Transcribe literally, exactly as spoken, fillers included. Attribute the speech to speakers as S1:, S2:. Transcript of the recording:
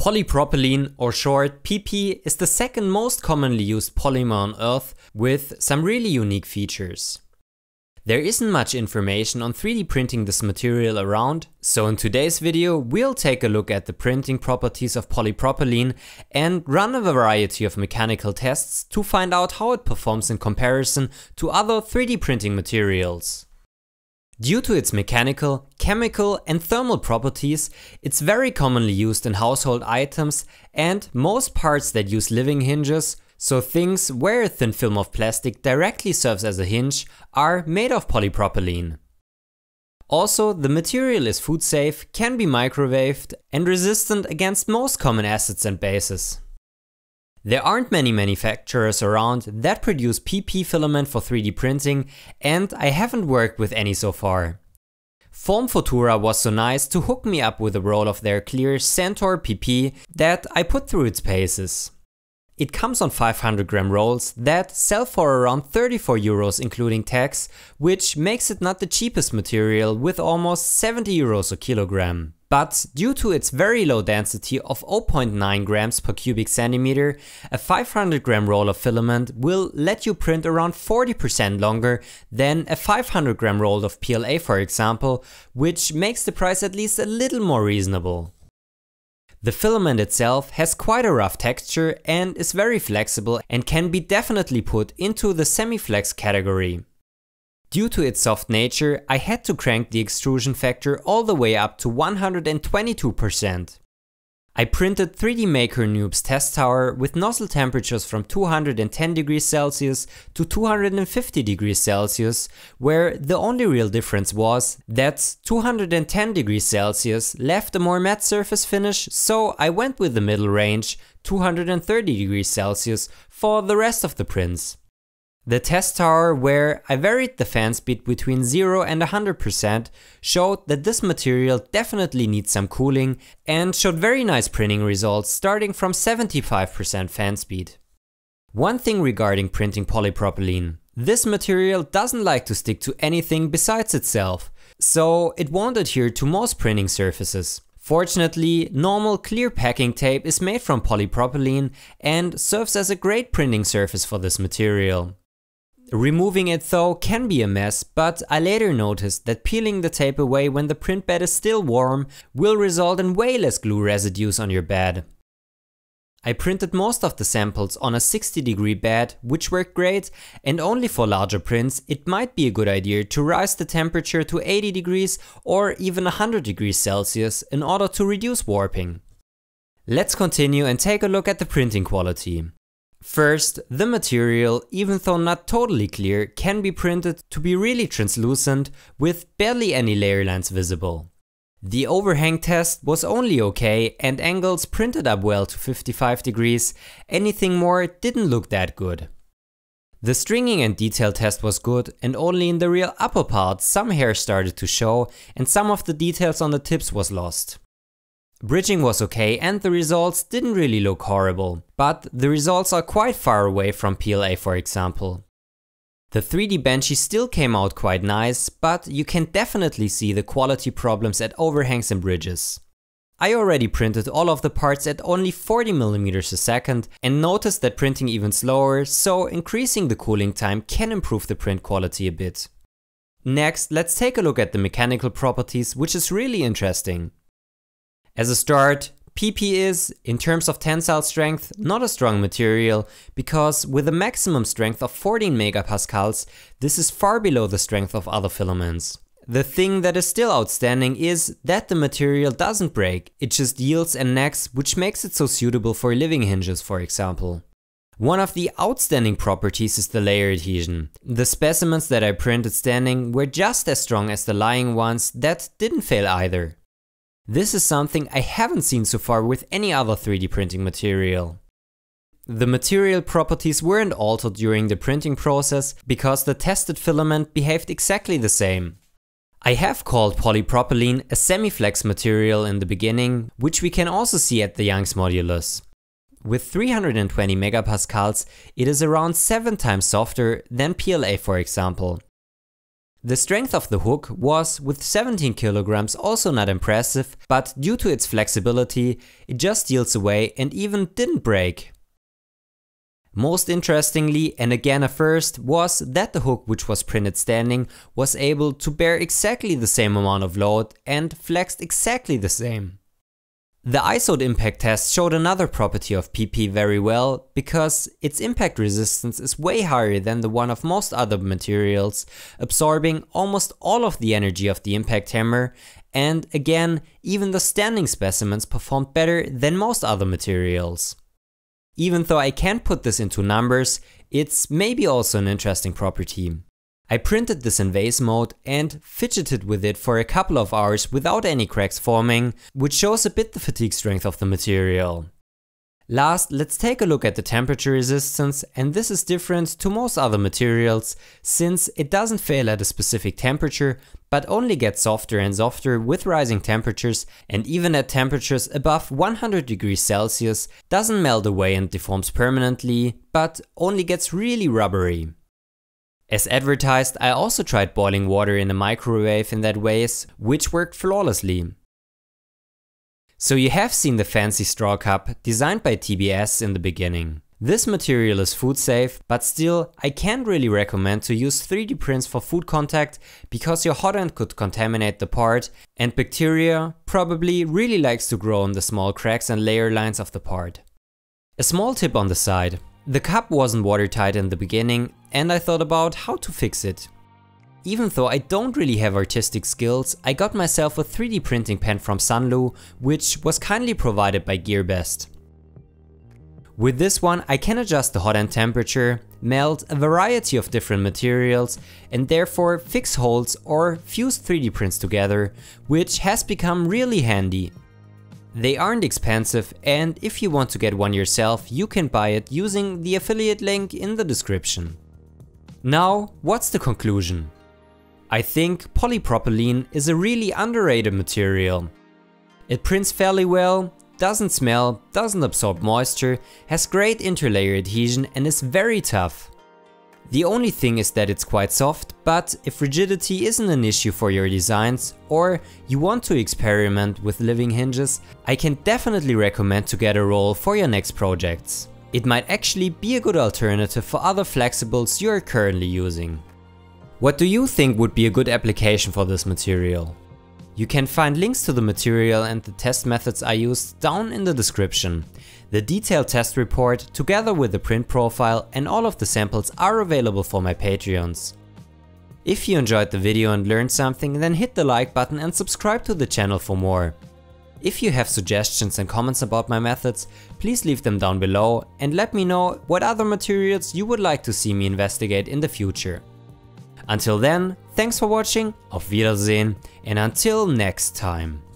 S1: Polypropylene, or short P P, is the second most commonly used polymer on Earth with some really unique features. There isn't much information on three D printing this material around, so in today's video we'll take a look at the printing properties of polypropylene and run a variety of mechanical tests to find out how it performs in comparison to other three D printing materials. Due to its mechanical, chemical and thermal properties, it's very commonly used in household items and most parts that use living hinges, so things where a thin film of plastic directly serves as a hinge, are made of polypropylene. Also, the material is food safe, can be microwaved and resistant against most common acids and bases. There aren't many manufacturers around that produce P P filament for three D printing, and I haven't worked with any so far. Formfutura was so nice to hook me up with a roll of their clear Centor P P that I put through its paces. It comes on five hundred gram rolls that sell for around thirty-four euros including tax, which makes it not the cheapest material with almost seventy euros a kilogram. But due to its very low density of zero point nine grams per cubic centimeter, a five hundred gram roll of filament will let you print around forty percent longer than a five hundred gram roll of P L A, for example, which makes the price at least a little more reasonable. The filament itself has quite a rough texture and is very flexible and can be definitely put into the semi-flex category. Due to its soft nature, I had to crank the extrusion factor all the way up to one hundred twenty-two percent. I printed three D Maker Noob's test tower with nozzle temperatures from two hundred ten degrees Celsius to two hundred fifty degrees Celsius, where the only real difference was that two hundred ten degrees Celsius left a more matte surface finish, so I went with the middle range, two hundred thirty degrees Celsius, for the rest of the prints. The test tower, where I varied the fan speed between zero and one hundred percent, showed that this material definitely needs some cooling and showed very nice printing results starting from seventy-five percent fan speed. One thing regarding printing polypropylene: this material doesn't like to stick to anything besides itself, so it won't adhere to most printing surfaces. Fortunately, normal clear packing tape is made from polypropylene and serves as a great printing surface for this material. Removing it though can be a mess, but I later noticed that peeling the tape away when the print bed is still warm will result in way less glue residues on your bed. I printed most of the samples on a sixty degree bed, which worked great, and only for larger prints it might be a good idea to rise the temperature to eighty degrees or even one hundred degrees Celsius in order to reduce warping. Let's continue and take a look at the printing quality. First, the material, even though not totally clear, can be printed to be really translucent with barely any layer lines visible. The overhang test was only okay and angles printed up well to fifty-five degrees, anything more didn't look that good. The stringing and detail test was good, and only in the real upper part some hair started to show and some of the details on the tips was lost. Bridging was okay and the results didn't really look horrible, but the results are quite far away from P L A, for example. The three D Benchy still came out quite nice, but you can definitely see the quality problems at overhangs and bridges. I already printed all of the parts at only forty millimeters a second and noticed that printing even slower, so increasing the cooling time can improve the print quality a bit. Next, let's take a look at the mechanical properties, which is really interesting. As a start, P P is, in terms of tensile strength, not a strong material, because with a maximum strength of fourteen megapascals, this is far below the strength of other filaments. The thing that is still outstanding is that the material doesn't break, it just yields and nags, which makes it so suitable for living hinges, for example. One of the outstanding properties is the layer adhesion. The specimens that I printed standing were just as strong as the lying ones that didn't fail either. This is something I haven't seen so far with any other three D printing material. The material properties weren't altered during the printing process because the tested filament behaved exactly the same. I have called polypropylene a semi-flex material in the beginning, which we can also see at the Young's modulus. With three hundred twenty megapascals, it is around seven times softer than P L A, for example. The strength of the hook was, with seventeen kilograms, also not impressive, but due to its flexibility, it just steals away and even didn't break. Most interestingly, and again a first, was that the hook, which was printed standing, was able to bear exactly the same amount of load and flexed exactly the same. The I S O impact test showed another property of P P very well, because its impact resistance is way higher than the one of most other materials, absorbing almost all of the energy of the impact hammer, and again, even the standing specimens performed better than most other materials. Even though I can't put this into numbers, it's maybe also an interesting property. I printed this in vase mode and fidgeted with it for a couple of hours without any cracks forming, which shows a bit the fatigue strength of the material. Last, let's take a look at the temperature resistance, and this is different to most other materials since it doesn't fail at a specific temperature, but only gets softer and softer with rising temperatures, and even at temperatures above one hundred degrees Celsius doesn't melt away and deforms permanently, but only gets really rubbery. As advertised, I also tried boiling water in a microwave in that vase, which worked flawlessly. So you have seen the fancy straw cup designed by T B S in the beginning. This material is food safe, but still I can't really recommend to use three D prints for food contact because your hot end could contaminate the part, and bacteria probably really likes to grow in the small cracks and layer lines of the part. A small tip on the side. The cup wasn't watertight in the beginning, and I thought about how to fix it. Even though I don't really have artistic skills, I got myself a three D printing pen from Sunlu, which was kindly provided by GearBest. With this one I can adjust the hot end temperature, melt a variety of different materials, and therefore fix holes or fuse three D prints together, which has become really handy. They aren't expensive, and if you want to get one yourself, you can buy it using the affiliate link in the description. Now, what's the conclusion? I think polypropylene is a really underrated material. It prints fairly well, doesn't smell, doesn't absorb moisture, has great interlayer adhesion and is very tough. The only thing is that it's quite soft, but if rigidity isn't an issue for your designs, or you want to experiment with living hinges, I can definitely recommend to get a roll for your next projects. It might actually be a good alternative for other flexibles you are currently using. What do you think would be a good application for this material? You can find links to the material and the test methods I used down in the description. The detailed test report, together with the print profile and all of the samples, are available for my Patreons. If you enjoyed the video and learned something, then hit the like button and subscribe to the channel for more. If you have suggestions and comments about my methods, please leave them down below and let me know what other materials you would like to see me investigate in the future. Until then, thanks for watching, auf Wiedersehen, and until next time.